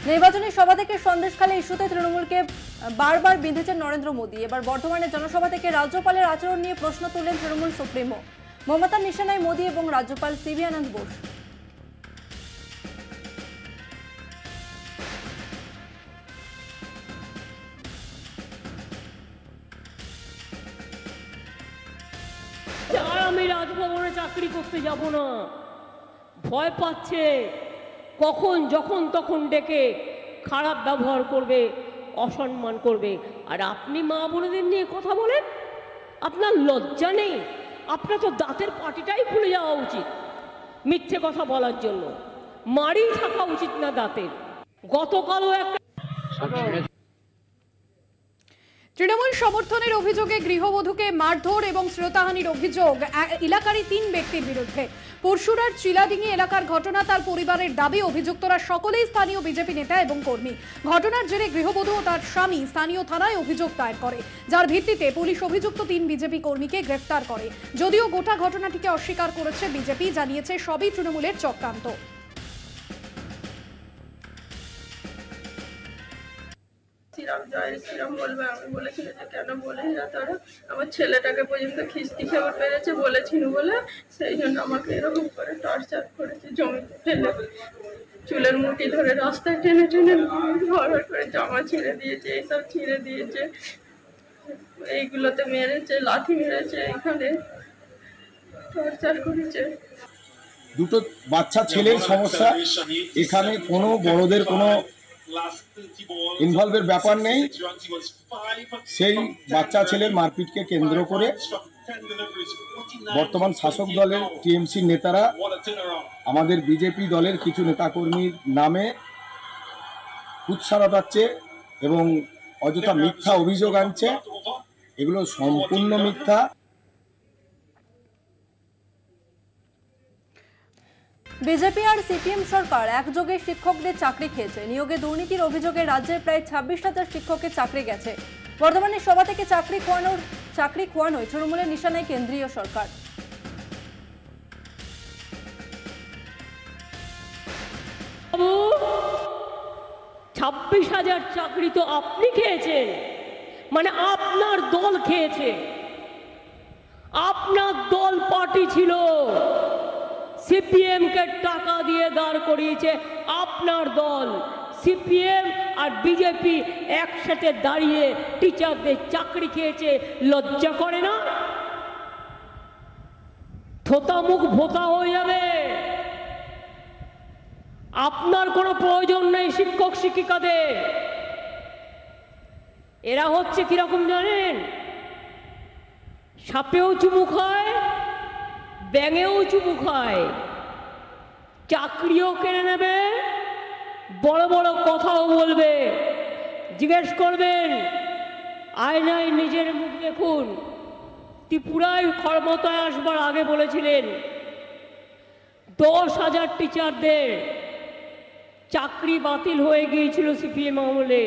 নির্বাচনী সভা থেকে সন্দেশখালী ইস্যুতে তৃণমূলকে বারবার বিঁধেছেন নরেন্দ্র মোদী। এবার বর্ধমানে জনসভা থেকে রাজ্যপালের আচরণ নিয়ে প্রশ্ন তুললেন তৃণমূল সুপ্রিমো। মমতার নিশানায় মোদী এবং রাজ্যপাল সিভি আনন্দ বোস। আমি রাজভবনে চাকরি করতে যাব না, ভয় পাচ্ছে কখন যখন তখন ডেকে খারাপ ব্যবহার করবে, অসম্মান করবে। আর আপনি মা বোনেদের নিয়ে কথা বলেন, আপনার লজ্জা নেই? আপনার তো দাঁতের পাটিটাই খুলে যাওয়া উচিত মিথ্যে কথা বলার জন্য, মারি থাকা উচিত না দাঁতের। গতকালও একটা তৃণমূল সমর্থনের অভিযোগে গৃহবধূকে মারধর এবং শ্লীলতাহানির অভিযোগ এলাকারই 3 ব্যক্তির বিরুদ্ধে। পরশুরার চিলাডিঙ্গি এলাকার ঘটনা। তার পরিবারের দাবি অভিযুক্তরা সকলেই স্থানীয় বিজেপি নেতা এবং কর্মী। ঘটনার জেরে গৃহবধূ ও তার স্বামী স্থানীয় থানায় অভিযোগ দায়ের করে, যার ভিত্তিতে পুলিশ অভিযুক্ত 3 বিজেপি কর্মীকে গ্রেফতার করে। যদিও গোটা ঘটনাটিকে অস্বীকার করেছে বিজেপি, জানিয়েছে সবই তৃণমূলের চক্রান্ত। শ্রীরাম বলবে, আমি বলেছিল যে কেন বলিস না তারা, আমার ছেলেটাকে পর্যন্ত খিস্তি খেয়ে পেরেছে বলেছিল বলে, সেই জন্য আমাকে এরকম করে টর্চার করেছে, জমিতে ফেলে চুলের মুঠি ধরে রাস্তায় টেনে টেনে ঘর করে জামা ছিঁড়ে দিয়েছে, এইসব ছিঁড়ে দিয়েছে, এইগুলোতে মেরেছে, লাঠি মেরেছে, এখানে টর্চার করেছে। দুটো বাচ্চা ছেলের সমস্যা, এখানে কোনো বড়দের কোনো ইনভলভের ব্যাপার নেই। সেই বাচ্চা ছেলের মারপিটকে কেন্দ্র করে বর্তমান শাসক দলের টিএমসি নেতারা আমাদের বিজেপি দলের কিছু নেতাকর্মীর নামে কুৎসা রটাচ্ছে এবং অযথা মিথ্যা অভিযোগ আনছে। এগুলো সম্পূর্ণ মিথ্যা। বিজেপি আর সিপিএম সরকার একযোগে শিক্ষকদের চাকরি খেয়েছে। নিয়োগে দুর্নীতির অভিযোগে রাজ্যের প্রায় 26,000 শিক্ষকের চাকরি গেছে। বর্ধমানের সভা থেকে চাকরি খোয়ানোয় তৃণমূলের নিশানায় কেন্দ্রীয় সরকার। 26,000 চাকরি তো আপনি খেয়েছেন, মানে আপনার দল খেয়েছে। আপনার দল পার্টি ছিল, সিপিএম কে টাকা দিয়ে দাঁড় করিয়েছে আপনার দল। সিপিএম আর বিজেপি একসাথে দাঁড়িয়ে টিচারদের চাকরি খেয়েছে। লজ্জা করে না? থোতা মুখ ভোতা হয়ে যাবে। আপনার কোনো প্রয়োজন নেই শিক্ষক শিক্ষিকাদের। এরা হচ্ছে কিরকম জানেন? সাপেও চুমু খায়, ব্যাঙেও চুমু খায়, চাকরিও কেড়ে নেবে, বড় বড় কথাও বলবে। জিজ্ঞেস করবেন, আয়নায় নিজের মুখ দেখুন। ত্রিপুরায় ক্ষমতায় আসবার আগে বলেছিলেন 10,000 টিচারদের চাকরি বাতিল হয়ে গিয়েছিল সিপিএম আমলে।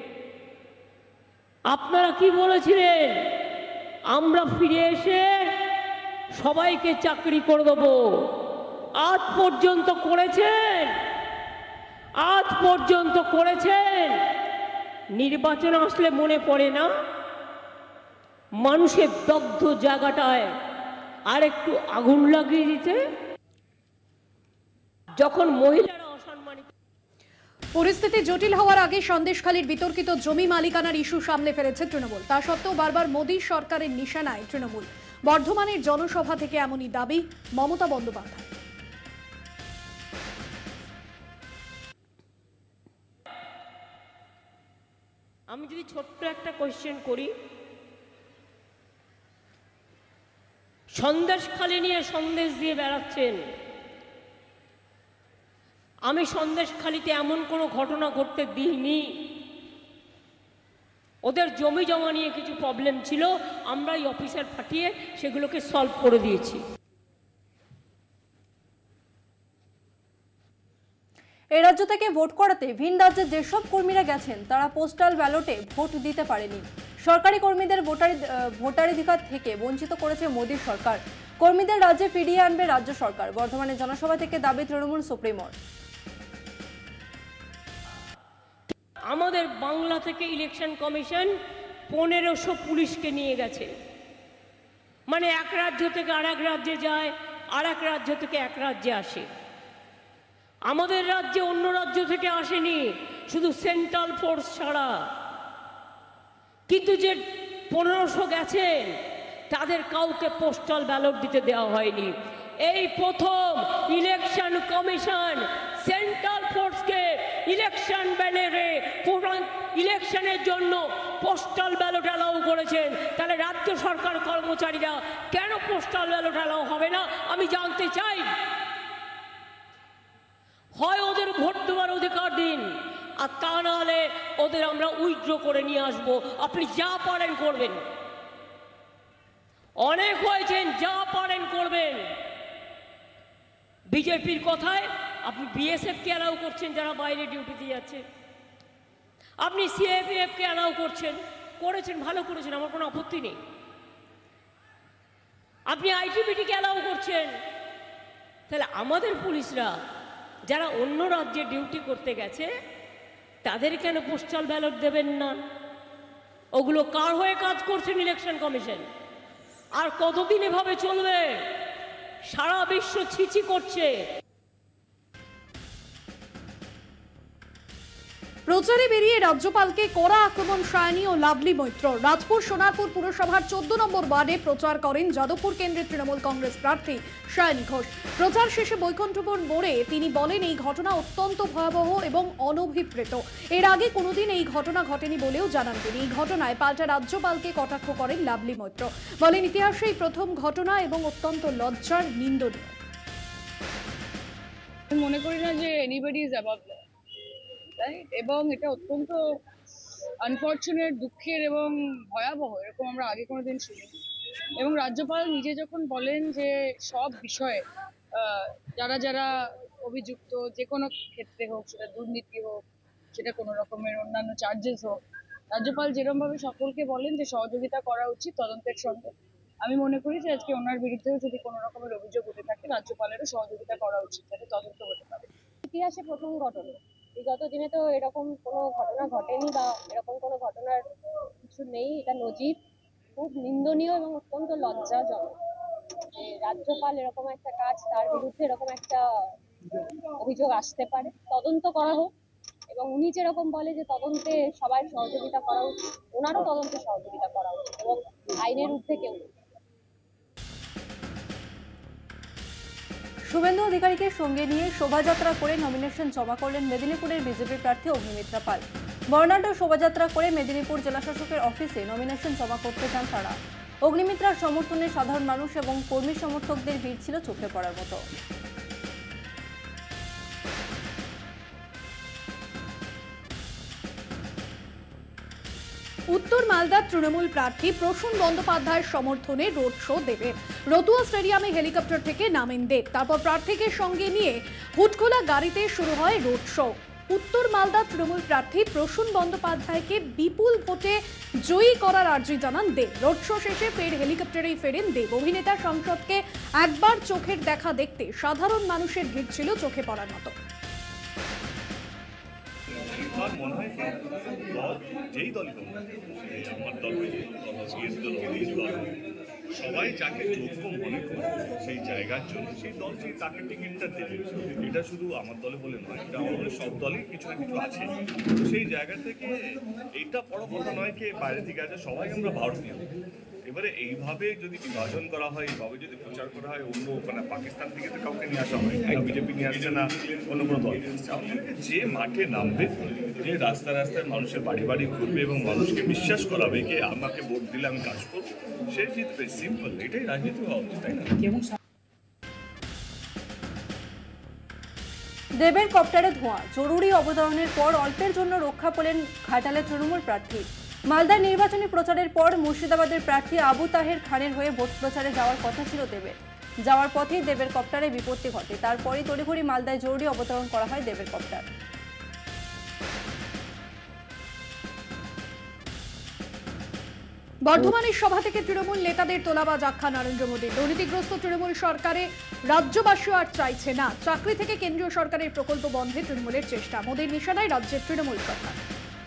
আপনারা কি বলেছিলেন? আমরা ফিরে এসে সবাইকে চাকরি করে দেবো। আজ পর্যন্ত করেছেন? আজ পর্যন্ত করেছেন? নির্বাচন আসলে মনে পড়ে না মানুষের দগ্ধ জায়গাটায় আর একটু আগুন লাগিয়ে দিতে? যখন মহিলারা অসম্মানিত। পরিস্থিতি জটিল হওয়ার আগে সন্দেশখালীর বিতর্কিত জমি মালিকানার ইস্যু সামলে ফেলেছে তৃণমূল। তা সত্ত্বেও বারবার মোদী সরকারের নিশানায় তৃণমূল। বর্ধমানের জনসভা থেকে এমনই দাবি মমতা বন্দ্যোপাধ্যায়। আমি যদি ছোট্ট একটা কোয়েশ্চেন করি, সন্দেশখালী নিয়ে সন্দেশ দিয়ে বেড়াচ্ছেন। আমি সন্দেশখালীতে এমন কোনো ঘটনা ঘটতে দিইনি। ওদের জমি জমা নিয়ে কিছু প্রবলেম ছিল, আমরা এই অফিসার পাঠিয়ে সেগুলোকে সলভ করে দিয়েছি। এই রাজ্য থেকে ভোট করাতে ভিন রাজ্যে যেসব কর্মীরা গেছেন তারা পোস্টাল ব্যালটে ভোট দিতে পারেনি। সরকারি কর্মীদের ভোটাধিকার থেকে বঞ্চিত করেছে মোদীর সরকার। কর্মীদের রাজ্যে ফিরিয়ে আনবে রাজ্য সরকার। বর্ধমানে জনসভা থেকে দাবি তৃণমূল সুপ্রিমোর। আমাদের বাংলা থেকে ইলেকশন কমিশন 1500 পুলিশকে নিয়ে গেছে, মানে এক রাজ্য থেকে আর এক রাজ্যে যায়, আর এক রাজ্য থেকে এক রাজ্যে আসে। আমাদের রাজ্যে অন্য রাজ্য থেকে আসেনি, শুধু সেন্ট্রাল ফোর্স ছাড়া। কিন্তু যে 1500 গেছেন তাদের কাউকে পোস্টাল ব্যালট দিতে দেওয়া হয়নি। এই প্রথম ইলেকশন কমিশন সেন্ট্রাল ফোর্সকে ইলেকশন ব্যানারে ইলেকশনের জন্য পোস্টাল ব্যালট অ্যালাউ করেছেন। তাহলে রাজ্য সরকার কর্মচারীরা কেন পোস্টাল ব্যালট অ্যালাউ হবে না আমি জানতে চাই। হয় ওদের ভোট দেওয়ার অধিকার দিন, আর তা না হলে ওদের আমরা উইথড্র করে নিয়ে আসবো। আপনি যা পারেন করবেন, অনেক হয়েছেন, যা পারেন করবেন। বিজেপির কথায় আপনি বিএসএফকে অ্যালাউ করছেন যারা বাইরে ডিউটিতে যাচ্ছে, আপনি সিএপিএফকে অ্যালাউ করেছেন, ভালো করেছেন, আমার কোনো আপত্তি নেই। আপনি আইটিবিটিকে অ্যালাউ করছেন, তাহলে আমাদের পুলিশরা যারা অন্য রাজ্যে ডিউটি করতে গেছে তাদের কেন পোস্টাল ব্যালট দেবেন না? ওগুলো কার হয়ে কাজ করছেন ইলেকশন কমিশন? আর কতদিন এভাবে চলবে? সারা বিশ্ব ছিছি করছে। প্রচারে বেরিয়ে রাজ্যপালকে কড়া আক্রমণ সায়নী ও লাভলি মৈত্র। রাজপুর সোনারপুর পুরসভার 14 নম্বর ওয়ার্ডে প্রচার করেন যাদবপুর কেন্দ্রের তৃণমূল কংগ্রেস প্রার্থী সায়নী ঘোষ। প্রচার শেষে বৈকুণ্ঠপুর মোড়ে তিনি বলেন এই ঘটনা অত্যন্ত ভয়াবহ এবং অনভিপ্রেত। এর আগে কোনোদিন এই ঘটনা ঘটেনি বলেও জানান তিনি। এই ঘটনায় পাল্টা রাজ্যপালকে কটাক্ষ করেন লাভলি মৈত্র। বলেন ইতিহাসেই প্রথম ঘটনা এবং অত্যন্ত লজ্জার, নিন্দনীয়। মনে করি না যে anybody is above law, right? এবং এটা অত্যন্ত আনফর্চুনেট, দুঃখের এবং ভয়াবহ। এরকম আমরা আগে কোনোদিন শুনিনি। এবং রাজ্যপাল নিজে যখন বলেন যে সব বিষয়ে যারা যারা অভিযুক্ত, যে কোনো ক্ষেত্রে হোক, সেটা দুর্নীতি হোক, সেটা কোনো রকমের অন্যান্য চার্জেস হোক, রাজ্যপাল যেরকমভাবে সকলকে বলেন যে সহযোগিতা করা উচিত তদন্তের সঙ্গে, আমি মনে করি যে আজকে ওনার বিরুদ্ধেও যদি কোনো রকমের অভিযোগ উঠে থাকে রাজ্যপালেরও সহযোগিতা করা উচিত, যাতে তদন্ত হতে পারে। ইতিহাসে প্রথম ঘটনা, বিগত দিনে তো এরকম কোনো ঘটনা ঘটেনি বা এরকম কোনো ঘটনার কিছু নেই। এটা নজির, খুব নিন্দনীয় এবং অত্যন্ত লজ্জাজনক যে রাজ্যপাল এরকম একটা কাজ, তার বিরুদ্ধে এরকম একটা অভিযোগ আসতে পারে। তদন্ত করা হোক, এবং উনি যেরকম বলে যে তদন্তে সবাই সহযোগিতা করা উচিত, ওনারও তদন্তে সহযোগিতা করা উচিত এবং আইনের ঊর্ধ্বে কেউ। শুভেন্দু অধিকারীকে সঙ্গে নিয়ে শোভাযাত্রা করে নমিনেশন জমা করলেন মেদিনীপুরের বিজেপি প্রার্থী অগ্নিমিত্রা পাল। বর্ণাঢ্য শোভাযাত্রা করে মেদিনীপুর জেলাশাসকের অফিসে নমিনেশন জমা করতে চান তারা। অগ্নিমিত্রার সমর্থনে সাধারণ মানুষ এবং কর্মী সমর্থকদের ভিড় ছিল চোখে পড়ার মতো। উত্তর মালদার তৃণমূল প্রার্থী প্রসূন বন্দ্যোপাধ্যায়ের সমর্থনে রোড শো দেবে। রতুয়া স্টেডিয়ামে হেলিকপ্টার থেকে নামেন দেব, তারপর প্রার্থীকে সঙ্গে নিয়ে হুটখোলা গাড়িতে শুরু হয় রোড শো। উত্তর মালদার তৃণমূল প্রার্থী প্রসূন বন্দ্যোপাধ্যায়কে বিপুল ভোটে জয়ী করার আর্জি জানান দেব। রোড শো শেষে ফের হেলিকপ্টারেই ফেরেন দেব। অভিনেতা সংসদকে একবার চোখের দেখা দেখতে সাধারণ মানুষের ভিড় ছিল চোখে পড়ার মতো। মনে হয় যেই দলই হোক, আমার দল সবাই যাকে যোগ্য মনে করে সেই জায়গার জন্য সেই দল তাকে টিকিটটা দেবে। এটা শুধু আমার দলে বলে নয়, এটা আমাদের সব দলই কিছু না কিছু আছে। সেই জায়গা থেকে এইটা বড় কথা নয় কে বাইরে থেকে আছে, সবাই আমরা ভারতীয়। এবারে এইভাবে যদি বিভাজন করা হয়, এইভাবে যদি প্রচার করা হয়, অন্য মানে পাকিস্তান থেকে তো কাউকে নিয়ে আসা হয়, বিজেপি নিয়ে আসছে না, অন্য কোনো দল নিয়ে আসছে। আমাদেরকে যে মাঠে নামবে, যে রাস্তায় রাস্তায় মানুষের বাড়ি বাড়ি ঘুরবে এবং মানুষকে বিশ্বাস করাবে যে আমাকে ভোট দিলে আমি কাজ করবো, সে জিতবে। সিম্পল, এটাই রাজনীতি হওয়া উচিত, তাই না? দেবের কপ্টারে ধোঁয়া, জরুরি অবতরণের পর অল্পের জন্য রক্ষা পেলেন ঘাটালের তৃণমূল প্রার্থী। মালদার নির্বাচনী প্রচারের পর মুর্শিদাবাদের প্রার্থী আবু তাহের খানের হয়ে ভোট প্রচারে যাওয়ার কথা ছিল দেবের। যাওয়ার পথেই দেবের কপ্টারে বিপত্তি ঘটে। তারপরই তড়িঘড়ি মালদায় জরুরি অবতরণ করা হয় দেবের কপ্টার। বর্ধমানের সভা থেকে তৃণমূল নেতাদের তোলাবাজ আখ্যা নরেন্দ্র মোদীর। দুর্নীতিগ্রস্ত তৃণমূল সরকারে রাজ্যবাসীও আর চাইছে না। চাকরি থেকে কেন্দ্রীয় সরকারের প্রকল্প বন্ধে তৃণমূলের চেষ্টা। মোদীর নিশানায় রাজ্যের তৃণমূল সরকার।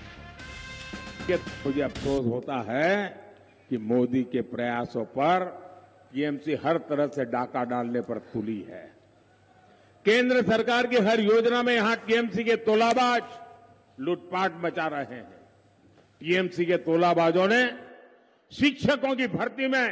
मुझे अफसोस होता है कि मोदी के प्रयासों पर टीएमसी हर तरह से डाका डालने पर तुली है। केंद्र सरकार की हर योजना में यहां टीएमसी के तोलाबाज लूटपाट मचा रहे हैं। टीएमसी के तोलाबाजों ने शिक्षकों की भर्ती में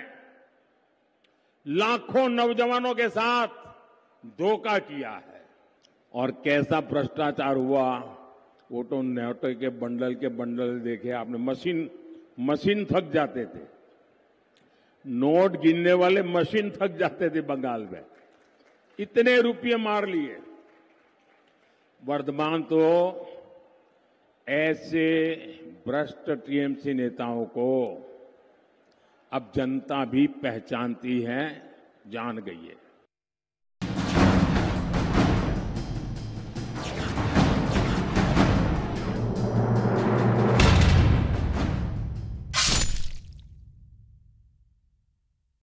लाखों नौजवानों के साथ धोखा किया है। और कैसा भ्रष्टाचार हुआ, वो तो नोटों के बंडल देखे आपने। मशीन थक जाते थे, नोट गिनने वाले मशीन थक जाते थे बंगाल में, इतने रुपये मार लिए। वर्तमान तो ऐसे भ्रष्ट टीएमसी नेताओं को अब जनता भी पहचानती है, जान गई है।